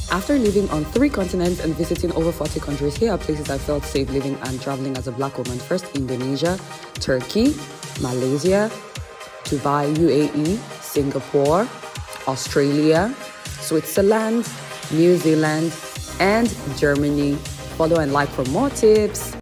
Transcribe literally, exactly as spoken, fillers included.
After living on three continents and visiting over forty countries, here are places I felt safe living and traveling as a black woman. First, Indonesia, Turkey, Malaysia, Dubai, U A E, Singapore, Australia, Switzerland, New Zealand, and Germany. Follow and like for more tips.